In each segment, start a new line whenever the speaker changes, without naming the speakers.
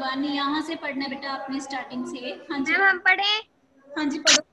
One यहाँ से पढ़ना बेटा आपने स्टार्टिंग से। हाँ जी
मैम हम पढ़े।
हाँ जी पढ़ो।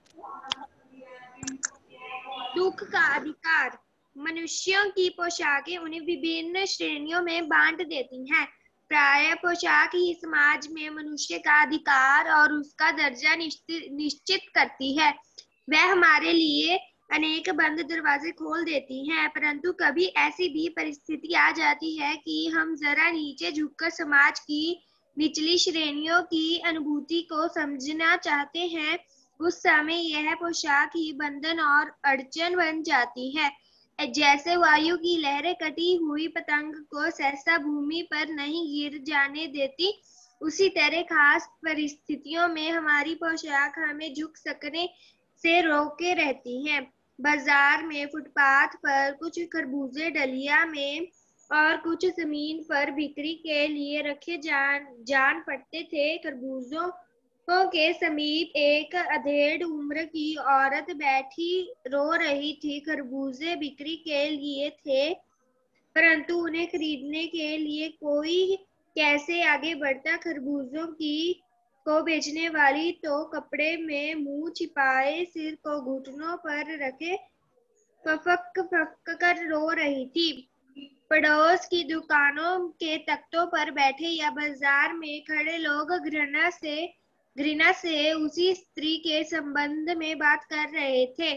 दुख का अधिकार। मनुष्यों की पोशाकें उन्हें विभिन्न श्रेणियों में बांट देती हैं। प्राय पोशाक ही समाज में मनुष्य का अधिकार और उसका दर्जा निश्चित करती है। वह हमारे लिए अनेक बंद दरवाजे खोल देती हैं, परंतु कभी ऐसी भी परिस्थिति आ जाती है कि हम जरा नीचे झुककर समाज की निचली श्रेणियों की अनुभूति को समझना चाहते हैं। उस समय यह पोशाक ही बंधन और अड़चन बन जाती है। जैसे वायु की लहरें कटी हुई पतंग को सहसा भूमि पर नहीं गिर जाने देती, उसी तरह खास परिस्थितियों में हमारी पोशाक हमें झुक सकने से रोके रहती है। बाजार में फुटपाथ पर कुछ खरबूजे डलिया में और कुछ जमीन पर बिक्री के लिए रखे जान पड़ते थे। खरबूजों के समीप एक अधेड़ उम्र की औरत बैठी रो रही थी। खरबूजे बिक्री के लिए थे, परंतु उन्हें खरीदने के लिए कोई कैसे आगे बढ़ता। खरबूजों को बेचने वाली तो कपड़े में मुंह छिपाए सिर को घुटनों पर रखे फक फक कर रो रही थी। पड़ोस की दुकानों के तख्तों पर बैठे या बाजार में खड़े लोग घृणा से उसी स्त्री के संबंध में बात कर रहे थे।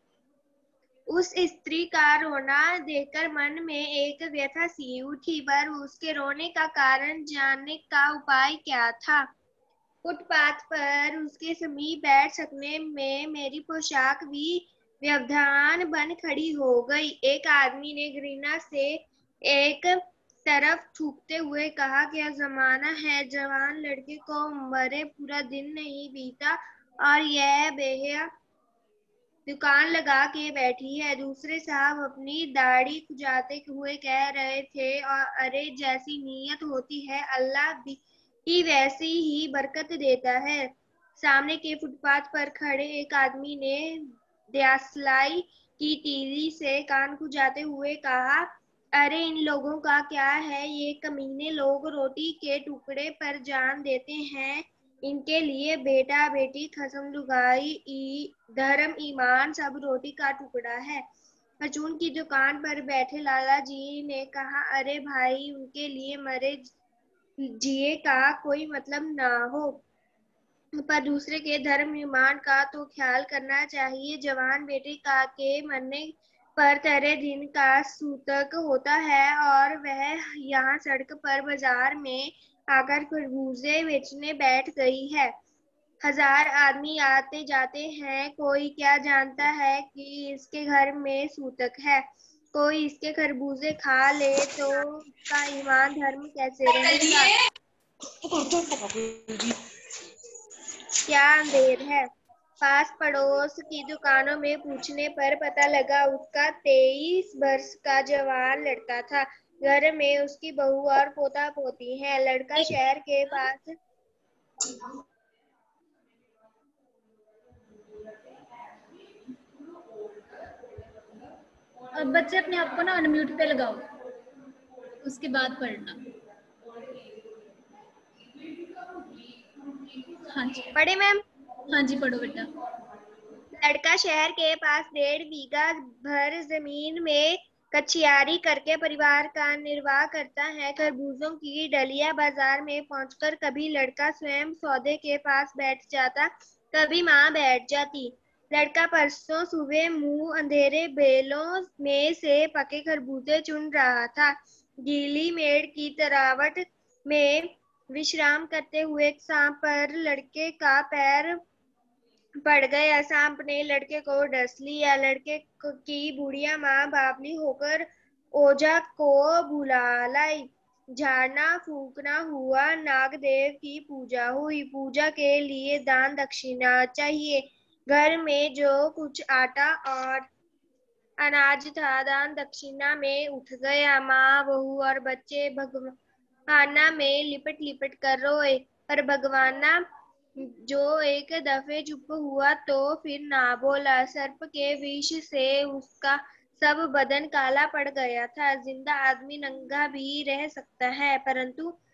उस स्त्री का रोना देखकर मन में एक व्यथा सी उठी, पर उसके रोने का कारण जानने का उपाय क्या था। फुटपाथ पर उसके समीप बैठ सकने में मेरी पोशाक भी व्यवधान बन खड़ी हो गई। एक आदमी ने घृणा से एक तरफ थूकते हुए कहा, क्या जमाना है, जवान लड़के को मरे पूरा दिन नहीं बीता और यह बेहया दुकान लगा के बैठी है। दूसरे साहब अपनी दाढ़ी खुजाते हुए कह रहे थे, और अरे जैसी नीयत होती है अल्लाह भी ही वैसी ही बरकत देता है। सामने के फुटपाथ पर खड़े एक आदमी ने दियासलाई की तीली से कान खुजाते हुए कहा, अरे इन लोगों का क्या है, ये कमीने लोग रोटी के टुकड़े पर जान देते हैं। इनके लिए बेटा बेटी खसम लुगाई धर्म ईमान सब रोटी का टुकड़ा है। परचून की दुकान पर बैठे लाला जी ने कहा, अरे भाई उनके लिए मरे जिए का कोई मतलब ना हो, पर दूसरे के धर्म ईमान का तो ख्याल करना चाहिए। जवान बेटे का के मरने पर तेरे दिन का सूतक होता है और वह यहाँ सड़क पर बाजार में आकर खरबूजे बेचने बैठ गई है। 1000 आदमी आते जाते हैं, कोई क्या जानता है कि इसके घर में सूतक है। कोई इसके खरबूजे खा ले तो उसका ईमान धर्म कैसे रहेगा। क्या अंधेर है। पास पड़ोस की दुकानों में पूछने पर पता लगा उसका 23 वर्ष का जवान लड़का था। घर में उसकी बहू और पोता पोती है। लड़का शहर के पास
अब बच्चे अपने आप को ना अनम्यूट पे लगाओ, उसके बाद पढ़ना। हाँ जी
पढ़े मैम।
हाँ जी पढ़ो बेटा।
लड़का शहर के पास 1.5 बीघा भर जमीन में कचियारी करके परिवार का निर्वाह करता है। खरबूजों की डलिया बाजार में पहुंचकर कभी लड़का स्वयं सौदे के पास बैठ जाता, कभी माँ बैठ जाती। लड़का परसों सुबह मुंह अंधेरे बेलों में से पके खरबूजे चुन रहा था। गीली मेड़ की तरावट में विश्राम करते हुए एक सांप पर लड़के का पैर पड़ गया। सांप ने लड़के को डस लिया। लड़के की बुढ़िया माँ बावली होकर ओझा को बुला लाई। झाड़ना फूकना हुआ, नागदेव की पूजा हुई। पूजा के लिए दान दक्षिणा चाहिए। घर में जो कुछ आटा और अनाज था दान दक्षिणा में उठ गया। माँ बहू और बच्चे भगवाना में लिपट लिपट कर रोए, पर भगवाना जो एक दफे चुप हुआ तो फिर ना बोला। सर्प के विष से उसका सब बदन काला पड़ गया था। जिंदा आदमी नंगा भी रह सकता है, परंतु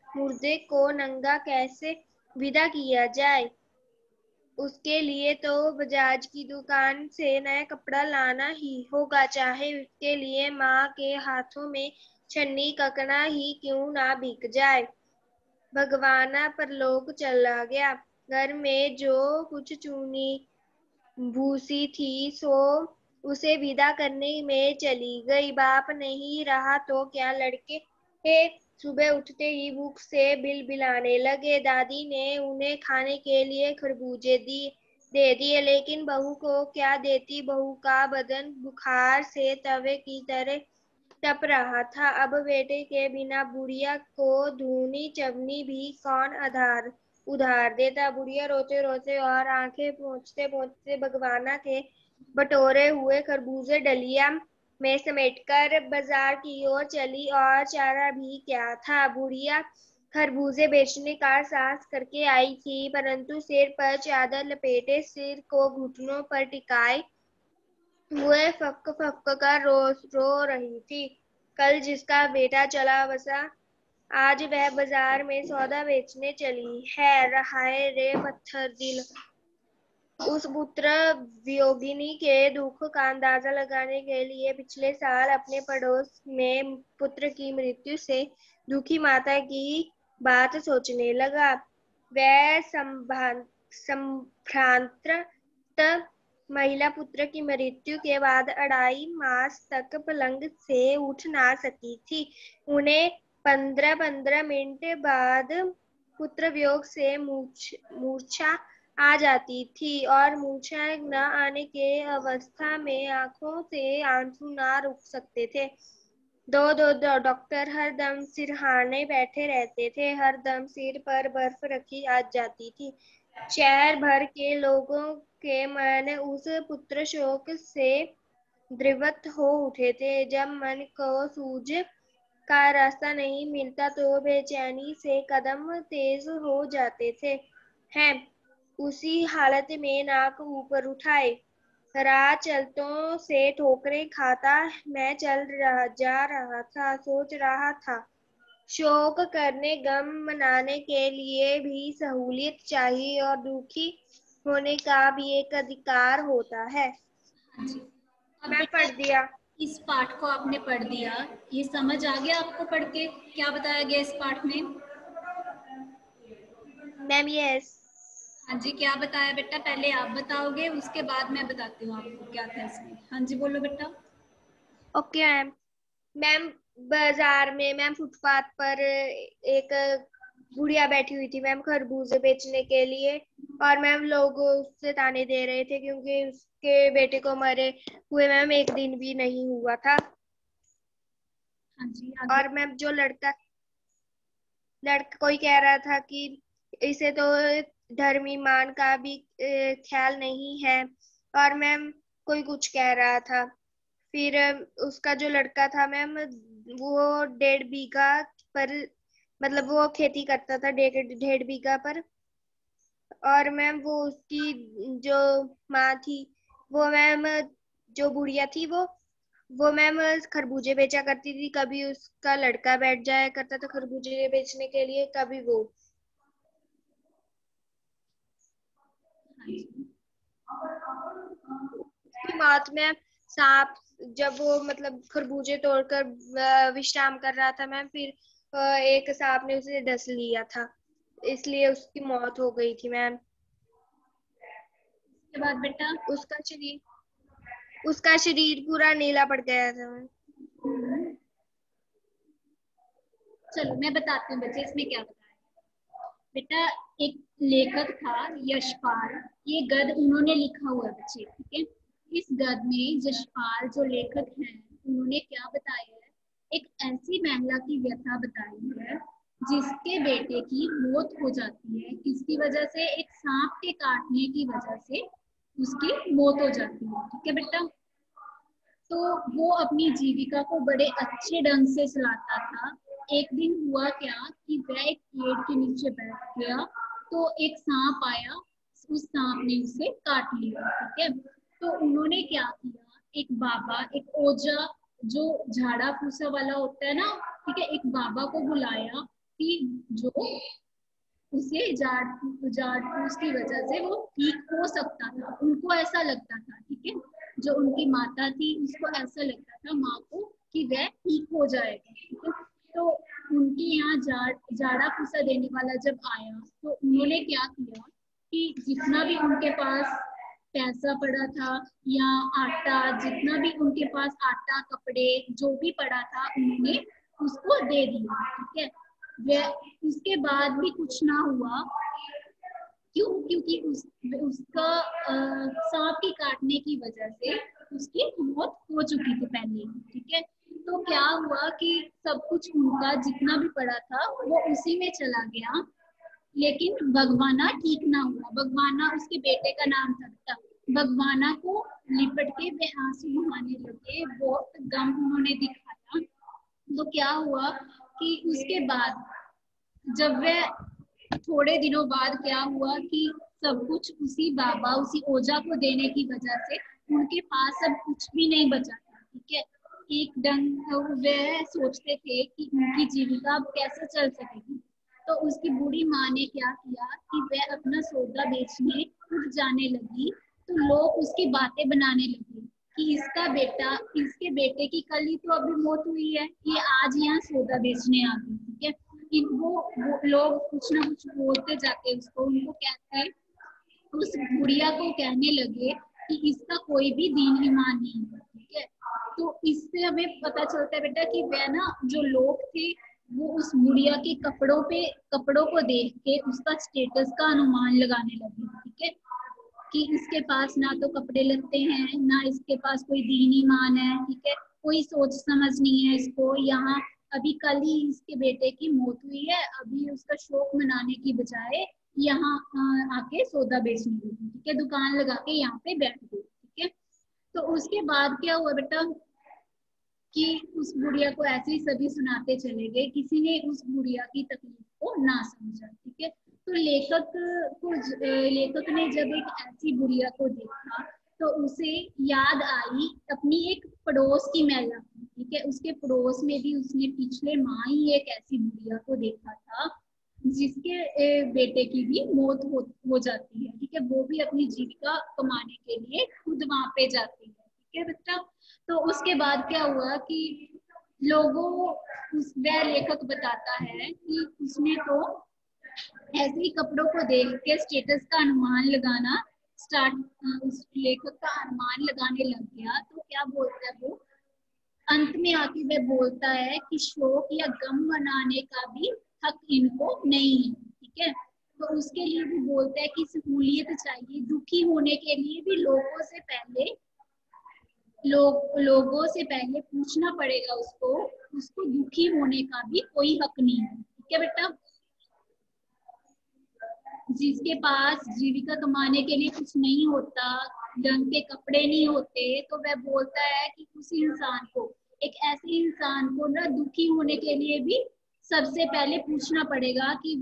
मुर्दे को नंगा कैसे विदा किया जाए। उसके लिए तो बजाज की दुकान से नया कपड़ा लाना ही होगा, चाहे उसके लिए माँ के हाथों में छन्नी ककड़ा ही क्यों ना बिक जाए। भगवाना परलोक चला गया। घर में जो कुछ चूनी भूसी थी सो उसे विदा करने में चली गई। बाप नहीं रहा तो क्या लड़के सुबह उठते ही भूख से बिलबिलाने लगे। दादी ने उन्हें खाने के लिए खरबूजे दे दिए, लेकिन बहू को क्या देती। बहू का बदन बुखार से तवे की तरह तप रहा था। अब बेटे के बिना बुढ़िया को धूनी चवनी भी कौन उधार देता। बुढ़िया रोते रोते और आंखें पोंछते पोंछते भगवाना के बटोरे हुए खरबूजे डलिया में समेटकर बाजार की ओर चली। और चारा भी क्या था। बुढ़िया खरबूजे बेचने का साहस करके आई थी, परंतु सिर पर चादर लपेटे, सिर को घुटनों पर टिकाए हुए फक फक कर रो रही थी। कल जिसका बेटा चला बसा, आज वह बाजार में सौदा बेचने चली है। हाय रे पत्थर दिल। उस पुत्र वियोगिनी के दुख का अंदाजा लगाने के लिए पिछले साल अपने पड़ोस में पुत्र की मृत्यु से दुखी माता की बात सोचने लगा। वह संभ्रांत महिला पुत्र की मृत्यु के बाद 2.5 मास तक पलंग से उठ ना सकी थी। उन्हें 15-15 मिनट बाद पुत्र वियोग से मूर्छा आ जाती थी, और मूर्छा न आने के अवस्था में आंखों से आंसू ना रुक सकते थे। दो डॉक्टर हरदम सिरहाने बैठे रहते थे। हरदम सिर पर बर्फ रखी आ जाती थी। शहर भर के लोगों के मन उस पुत्र शोक से द्रवित हो उठे थे। जब मन को सूझ का रास्ता नहीं मिलता तो बेचैनी से कदम तेज हो जाते थे। हैं उसी हालत में नाक ऊपर उठाए राह चलतों से ठोकरें खाता मैं जा रहा था। सोच रहा था, शोक करने गम मनाने के लिए भी सहूलियत चाहिए, और दुखी होने का भी एक अधिकार होता है।
हाँ जी। अब
मैं
बेटा
पढ़ दिया।
इस पाठ को आपने पढ़ दिया, ये समझ आ गया आपको पढ़ के क्या बताया गया इस पाठ में?
Ma'am yes.
हाँ जी, क्या बताया बेटा? पहले आप बताओगे, उसके बाद मैं बताती हूँ आपको क्या था इसमें। हाँ जी बोलो बेटा।
Okay ma'am. मैम बाजार में मैम फुटपाथ पर एक बुढ़िया बैठी हुई थी मैम खरबूजे बेचने के लिए, और मैम लोग उससे ताने दे रहे थे क्योंकि उसके बेटे को मरे हुए मैम एक दिन भी नहीं हुआ था।
हाँ जी आगे।
और मैम जो लड़का कोई कह रहा था कि इसे तो धर्मी मान का भी ख्याल नहीं है, और मैम कोई कुछ कह रहा था। फिर उसका जो लड़का था मैम वो 1.5 बीघा पर, मतलब वो खेती करता था 1.5 बीघा पर, और मैम वो उसकी जो माँ थी वो मैम, जो बुढ़िया थी वो मैम खरबूजे बेचा करती थी। कभी उसका लड़का बैठ जाया करता था खरबूजे बेचने के लिए, कभी वो।
हाँ जी।
उसकी मौत में सांप, जब वो मतलब खरबूजे तोड़कर विश्राम कर रहा था मैम, फिर एक सांप ने उसे डस लिया था, इसलिए उसकी मौत हो गई थी मैम।
उसके बाद बेटा
उसका शरीर पूरा नीला पड़ गया था मैम।
चलो मैं बताती हूँ बच्चे इसमें क्या बताया। बेटा एक लेखक था यशपाल, ये गद उन्होंने लिखा हुआ है बच्चे, ठीक है। इस गद में यशपाल जो लेखक हैं उन्होंने क्या बताया है, एक ऐसी महिला की व्यथा बताई है जिसके बेटे की मौत हो जाती है, किसकी वजह से? एक सांप के काटने की वजह से उसकी मौत हो जाती है, ठीक है बेटा। तो वो अपनी जीविका को बड़े अच्छे ढंग से चलाता था। एक दिन हुआ क्या कि वह एक पेड़ के नीचे बैठ गया तो एक सांप आया, उस सांप ने उसे काट लिया, ठीक है। तो उन्होंने क्या किया, एक बाबा, एक ओझा जो झाड़ा फूसा वाला होता है ना, ठीक है, एक बाबा को बुलाया। व्यक्ति जो उसे जाट फूस की वजह से वो ठीक हो सकता था, उनको ऐसा लगता था, ठीक है। जो उनकी माता थी उसको ऐसा लगता था, माँ को, कि वह ठीक हो जाएगा, ठीक है। तो उनके यहाँ जाड़ा फूसा देने वाला जब आया तो उन्होंने क्या किया कि जितना भी उनके पास पैसा पड़ा था या आटा, जितना भी उनके पास आटा, कपड़े जो भी पड़ा था, उन्होंने उसको दे दिया, ठीक है। उसके बाद भी कुछ ना हुआ। क्यों? क्योंकि उसका सांप के काटने की वजह से उसकी मौत हो चुकी थी पहले, ठीक है। तो क्या हुआ कि सब कुछ उनका जितना भी पड़ा था वो उसी में चला गया, लेकिन भगवाना ठीक ना हुआ। भगवाना उसके बेटे का नाम था। भगवाना को लिपट के वे आंसू बहाने लगे, बहुत गम उन्होंने दिखाया। तो क्या हुआ कि उसके बाद जब वह थोड़े दिनों बाद क्या हुआ कि सब कुछ उसी बाबा, उसी ओझा को देने की वजह से उनके पास अब कुछ भी नहीं बचा था, ठीक है। एक ढंग वह सोचते थे कि उनकी जीविका अब कैसे चल सकेगी। तो उसकी बूढ़ी माँ ने क्या किया कि वह अपना सौदा बेचने खुद जाने लगी। तो लोग उसकी बातें बनाने लगे कि इसके बेटे की कल ही तो अभी मौत हुई है, ये आज यहाँ सौदा बेचने आ गई, ठीक है। वो लोग कुछ ना कुछ बोलते जाते उसको, उनको कहते हैं, उस बुढ़िया को कहने लगे कि इसका कोई भी दीन ईमान नहीं है, ठीक है। तो इससे हमें पता चलता है बेटा कि वह ना जो लोग थे वो उस बुढ़िया के कपड़ों को देख के उसका स्टेटस का अनुमान लगाने लगे, ठीक है, कि इसके पास ना तो कपड़े लगते हैं, ना इसके पास कोई दीन ईमान है, ठीक है, कोई सोच समझ नहीं है इसको। यहाँ अभी कल ही इसके बेटे की मौत हुई है, अभी उसका शोक मनाने की बजाय यहाँ आके सौदा बेचने लगी, ठीक है, दुकान लगा के यहाँ पे बैठ गई, ठीक है। तो उसके बाद क्या हुआ बेटा कि उस बुढ़िया को ऐसे ही सभी सुनाते चले गए, किसी ने उस बुढ़िया की तकलीफ को ना समझा, ठीक है। तो लेखक ने जब एक ऐसी बुढ़िया को देखा तो उसे याद आई अपनी एक पड़ोस की महिला, ठीक है। उसके पड़ोस में भी उसने पिछले माह ही एक ऐसी बुढ़िया को देखा था जिसके बेटे की भी मौत हो जाती है, ठीक है। वो भी अपनी जीविका कमाने के लिए खुद वहां पे जाती है, ठीक है बच्चा। तो उसके बाद क्या हुआ कि वह लेखक बताता है कि उसने तो ऐसे ही कपड़ों को देख के स्टेटस का अनुमान लगाना उस लेखक का अनुमान लगाने लग गया। तो क्या बोलता है वो, अंत में आके वह बोलता है कि शोक या गम मनाने का भी हक इनको नहीं है, ठीक है। तो उसके लिए भी बोलता है कि सहूलियत चाहिए, दुखी होने के लिए भी लोगों से पहले पूछना पड़ेगा उसको दुखी होने का भी कोई हक नहीं है, ठीक है बेटा। जिसके पास जीविका कमाने के लिए कुछ नहीं होता, ढंग के कपड़े नहीं होते, तो वह बोलता है कि उसी इंसान को, एक ऐसे इंसान को ना दुखी होने के लिए भी सबसे पहले पूछना पड़ेगा कि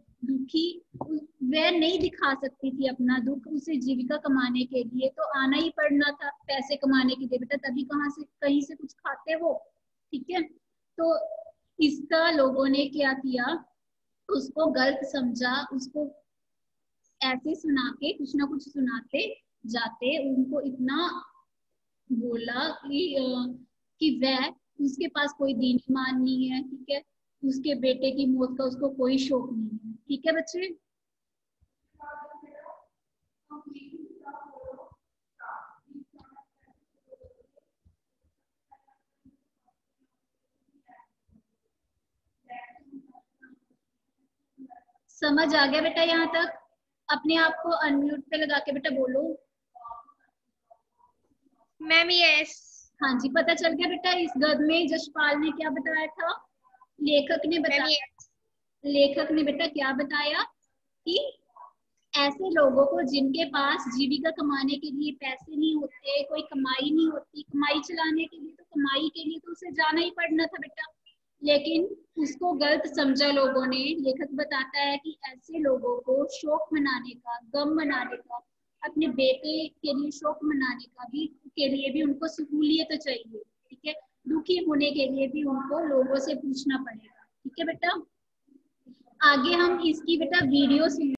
वह नहीं दिखा सकती थी अपना दुख, उसे जीविका कमाने के लिए तो आना ही पड़ना था पैसे कमाने के लिए बेटा, तभी कहीं से कुछ खाते वो, ठीक है। तो इसका लोगों ने क्या किया, उसको गलत समझा, उसको ऐसे सुना के कुछ ना कुछ सुनाते जाते, उनको इतना बोला कि वह उसके पास कोई दीन ईमान नहीं है, ठीक है, उसके बेटे की मौत का उसको कोई शौक नहीं है, ठीक है बच्चे। समझ आ गया बेटा यहाँ तक? अपने आप को अनम्यूट पे लगा के बेटा बोलो।
Ma'am yes.
हाँ जी, पता चल गया बेटा। इस गद्य में जशपाल ने क्या बताया था? लेखक ने बेटा क्या बताया कि ऐसे लोगों को जिनके पास जीविका कमाने के लिए पैसे नहीं होते, कोई कमाई नहीं होती, कमाई चलाने के लिए, तो कमाई के लिए तो उसे जाना ही पड़ना था बेटा, लेकिन उसको गलत समझा लोगों ने। लेखक बताता है कि ऐसे लोगों को शोक मनाने का, गम मनाने का, अपने बेटे के लिए शोक मनाने का के लिए भी उनको सहूलियत चाहिए, ठीक है। दुखी होने के लिए भी उनको लोगों से पूछना पड़ेगा, ठीक है बेटा। आगे हम इसकी बेटा वीडियो